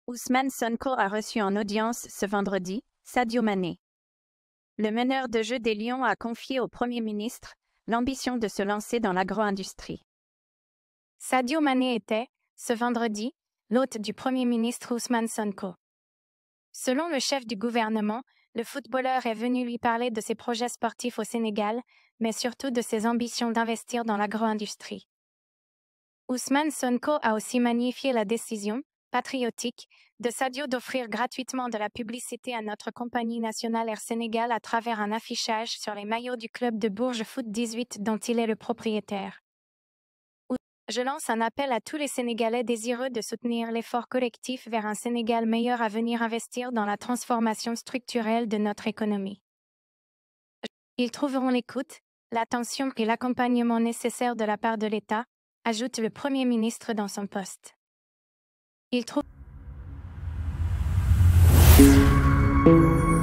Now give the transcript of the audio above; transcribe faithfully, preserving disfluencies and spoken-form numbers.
Ousmane Sonko a reçu en audience ce vendredi Sadio Mané. Le meneur de jeu des Lions a confié au Premier ministre l'ambition de se lancer dans l'agro-industrie. Sadio Mané était, ce vendredi, l'hôte du Premier ministre Ousmane Sonko. Selon le chef du gouvernement, le footballeur est venu lui parler de ses projets sportifs au Sénégal, mais surtout de ses ambitions d'investir dans l'agro-industrie. Ousmane Sonko a aussi magnifié la décision, patriotique, de Sadio d'offrir gratuitement de la publicité à notre compagnie nationale Air Sénégal à travers un affichage sur les maillots du club de Bourges Foot dix-huit dont il est le propriétaire. Je lance un appel à tous les Sénégalais désireux de soutenir l'effort collectif vers un Sénégal meilleur à venir investir dans la transformation structurelle de notre économie. Ils trouveront l'écoute, l'attention et l'accompagnement nécessaires de la part de l'État, ajoute le Premier ministre dans son post. Ils trouvent